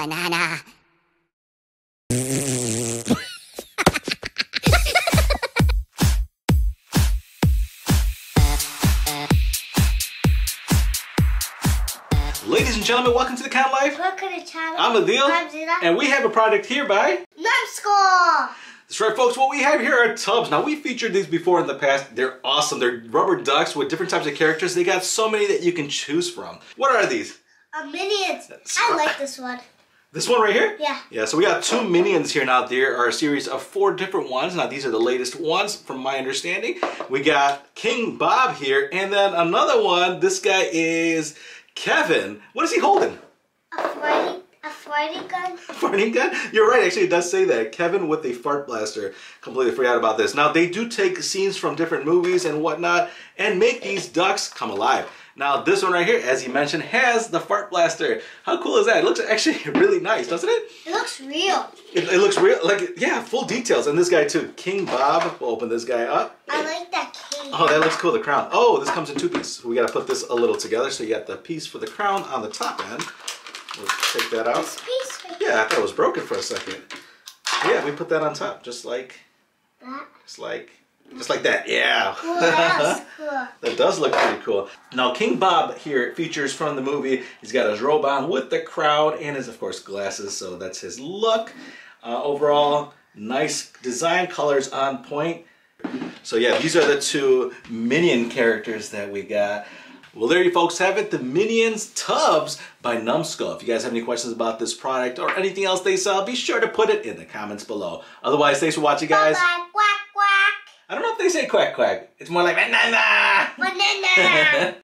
banana. Ladies and gentlemen, welcome to the Count Life. Welcome to the channel. I'm Adil, and we have a product here by Numskull. That's right, folks. What we have here are tubs. Now, we featured these before in the past. They're awesome. They're rubber ducks with different types of characters. They got so many that you can choose from. What are these? Minions. I like this one. This one right here? Yeah. Yeah, so we got 2 Minions here now. There are a series of 4 different ones. Now, these are the latest ones, from my understanding. We got King Bob here, and then another one. This guy is Kevin. What is he holding? A farting gun. Farting gun? You're right, actually it does say that. Kevin with a fart blaster. Completely forgot about this. Now they do take scenes from different movies and whatnot and make these ducks come alive. Now this one right here, as he mentioned, has the fart blaster. How cool is that? It looks actually really nice, doesn't it? It looks real. It looks real, like, yeah, full details. And this guy too, King Bob. We'll open this guy up. I like that king. Oh, that looks cool, the crown. Oh, this comes in 2 pieces. We gotta put this a little together. So you got the piece for the crown on the top end. We'll take that out. This piece right Yeah, I thought it was broken for a second. Yeah, we put that on top, just like that. just like that. Yeah. Cool, that was cool. That does look pretty cool. Now, King Bob here features from the movie. He's got his robe on with the crown and his, of course, glasses. So that's his look. Overall, nice design, colors on point. So yeah, these are the 2 Minion characters that we got. Well, there you folks have it, the Minions Tubs by Numskull. If you guys have any questions about this product or anything else they sell, be sure to put it in the comments below. Otherwise, thanks for watching, guys. Bye-bye. Quack, quack. I don't know if they say quack, quack. It's more like banana. Banana.